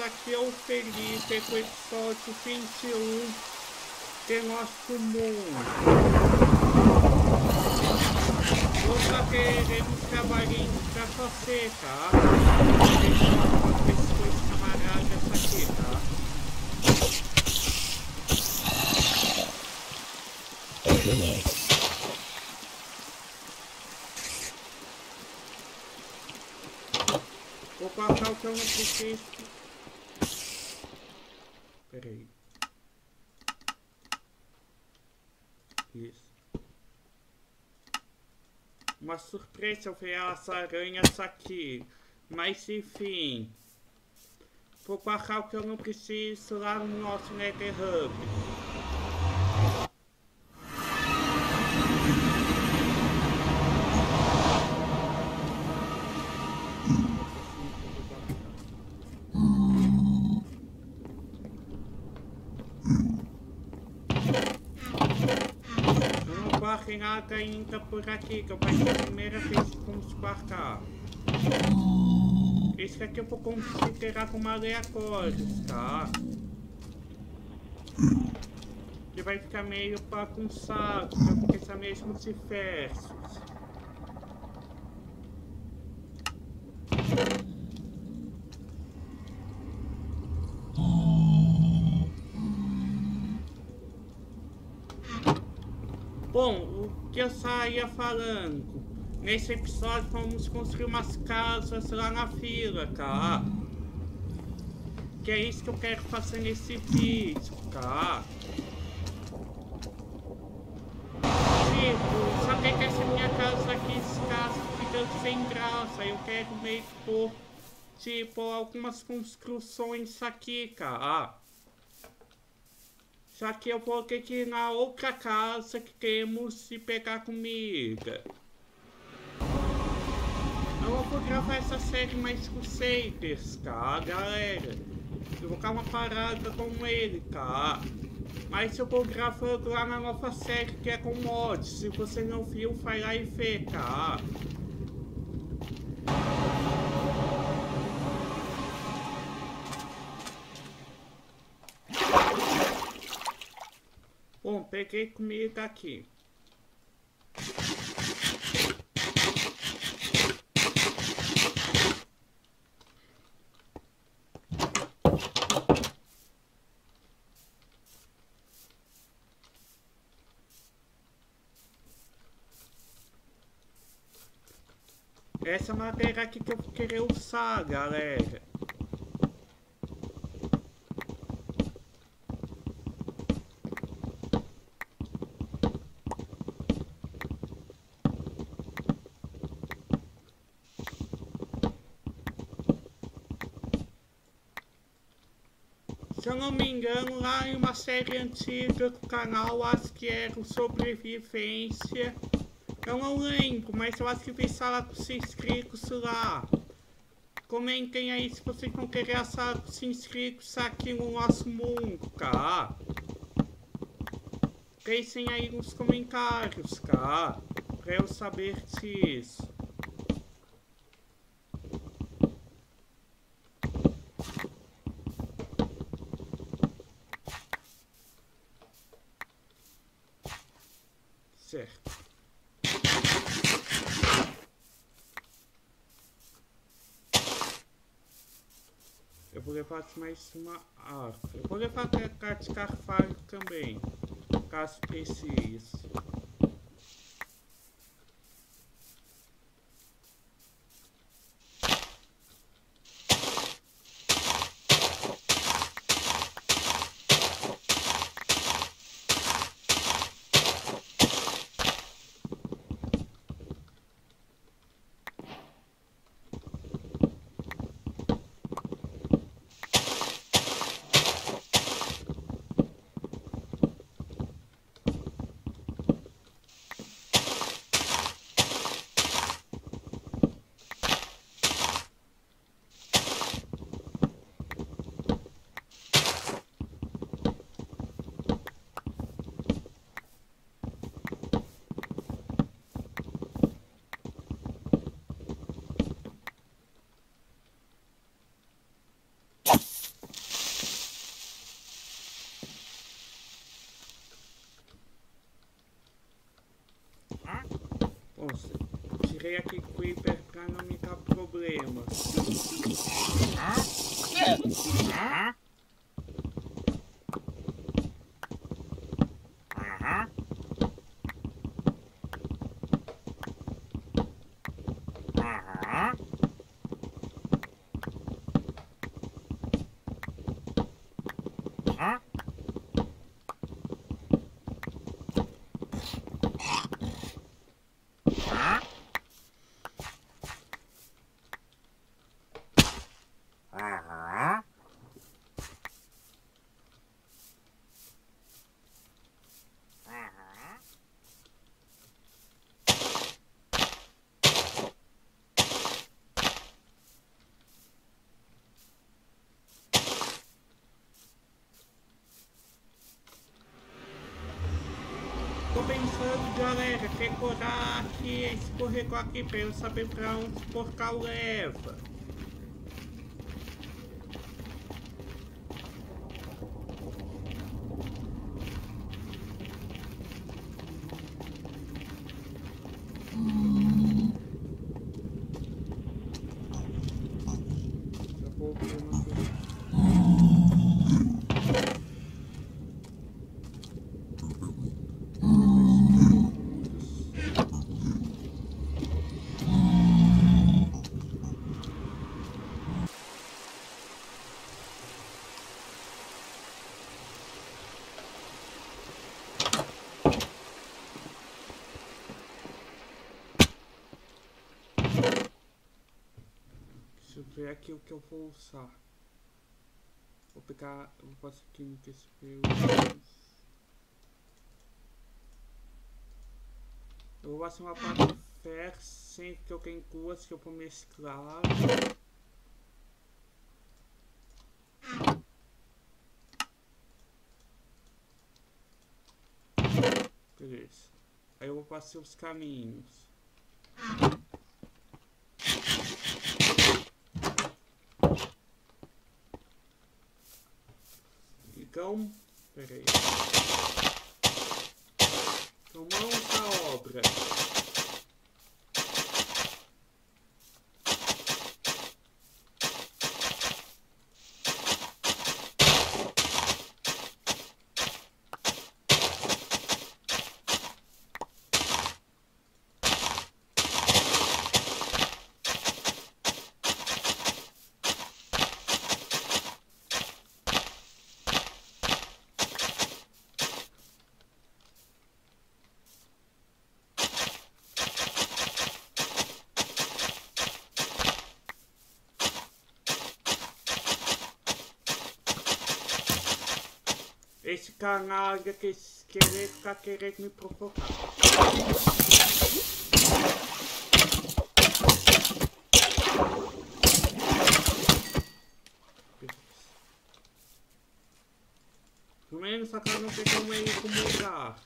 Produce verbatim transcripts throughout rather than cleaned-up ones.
aqui é o Felipe com o episódio vinte e um de nosso mundo. Nós queremos trabalhinhos pra você, tá? Com esses dois camaradas aqui, tá? Vou colocar o que eu não preciso. Pera aí. Isso. Uma surpresa eu ver as aranhas aqui. Mas enfim. Vou colocar o que eu não preciso lá no nosso Nether Hub. Não tem nada ainda por aqui, que eu vai ser a primeira vez que vamos embarcar. Esse aqui eu vou considerar como aleatórios, tá? Que vai ficar meio bagunçado, porque são mesmos diversos. Bom, o que eu saía falando, nesse episódio vamos construir umas casas lá na vila, tá? Que é isso que eu quero fazer nesse vídeo, tá? Tipo, só que essa minha casa aqui, esse caso fica sem graça, eu quero meio que pôr, tipo, algumas construções aqui, tá? Só que eu vou ter que ir na outra casa que temos e pegar comida. Eu vou gravar essa série mais com vocês, tá, galera? Eu vou dar uma parada com ele, tá? Mas eu vou gravando lá na nova série que é com mods. Se você não viu, vai lá e vê, tá? Bom, peguei comida aqui. Essa madeira aqui que eu vou querer usar, galera. Se eu não me engano, lá em uma série antiga do canal, acho que era o Sobrevivência. Eu não lembro, mas eu acho que vi sala dos inscritos lá. Comentem aí se vocês vão querer a sala dos inscritos aqui no nosso mundo, tá? Deixem aí nos comentários, tá? Pra eu saber disso. Certo. Eu vou levar mais uma arma. Eu vou levar a carta de carvalho também, caso precise. Nossa, tirei aqui Creeper pra não me dar problemas. Tô pensando, galera, decorar aqui, escorregou aqui pra eu saber pra onde o portal leva. Eu vou ver uma coisa. Deixa eu ver aqui o que eu vou usar. Vou pegar, eu vou passar aqui no espelho. Eu vou fazer uma parte de ferro, sem que eu tenho duas que eu vou mesclar. Beleza. Aí eu vou passar os caminhos. Então, peraí. Então vamos à obra. Esse canalha que querer ficar querendo me provocar. Pelo menos só que eu não sei como ele incomodar.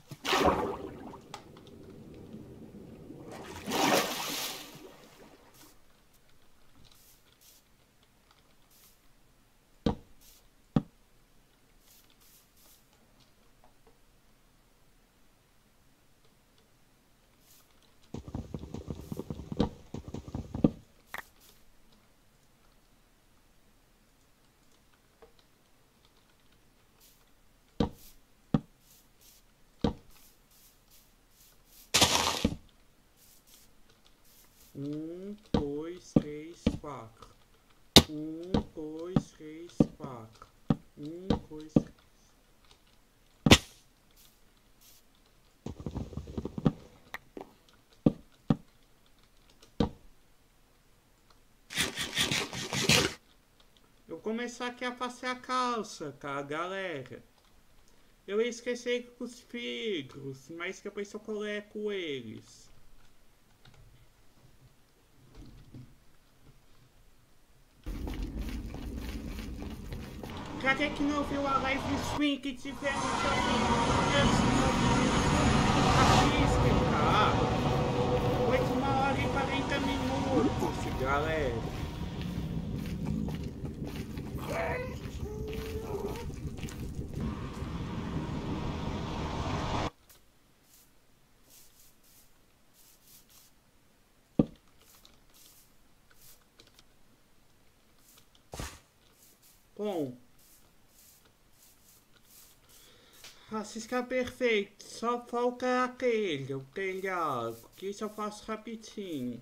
Um, dois, três, quatro. Um, dois, três, quatro. Um, dois, três. Eu vou começar aqui a fazer a calça, tá, galera? Eu esqueci com os filhos, mas depois eu coleto eles. Pra quem que não viu a live stream que tiver no seu assiste, tá? Oito, uma hora e quarenta minutos, galera. Bom, assim fica perfeito. Só falta aquele, o telhado, que isso eu faço rapidinho.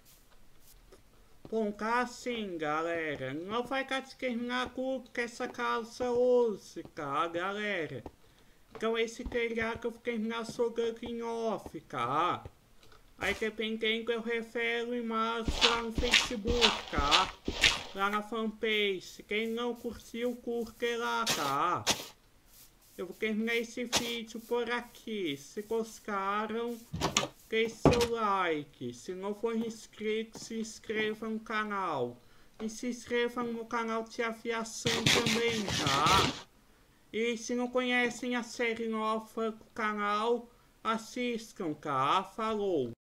Bom, cá assim, galera, não vai cá terminar com essa calça hoje, tá, galera? Então esse telhado eu vou terminar jogando em off, tá? Aí dependendo eu revelo e mostro lá no Facebook, tá? Lá na fanpage. Quem não curtiu, curte lá, tá? Eu vou terminar esse vídeo por aqui. Se gostaram, deixe seu like. Se não for inscrito, se inscreva no canal. E se inscreva no meu canal de aviação também, tá? E se não conhecem a série nova do canal, assistam, tá? Falou!